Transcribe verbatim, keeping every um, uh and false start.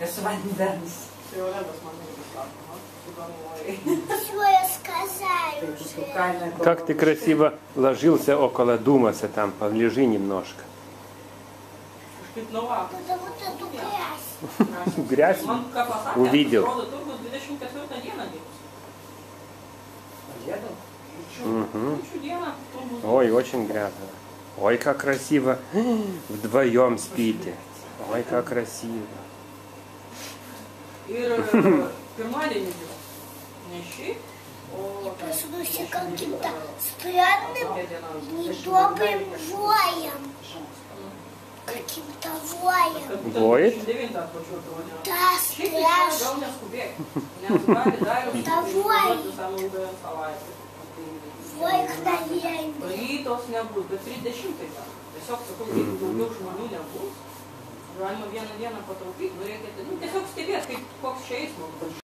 Kas vandens. Что я сказала? Как ты красиво ложился около Думаса там, полежи немножко. Это вот эту грязь. Грязь увидел. Угу. Ой, очень грязно. Ой, как красиво. Вдвоем спите. Ой, как красиво. Я проснусь каким-то странным, недобрым воем. Каким-то воем. Воет? Да, страшно. Да, вой. Вой, когда я иду. Rytos nebus, bet trisdešimtai gal. Tiesiog, sakau, jeigu daugiau žmonių nebus, galima vieną dieną pataupyti, nu reikia, nu tiesiog stebėti, kaip koks čia eismas.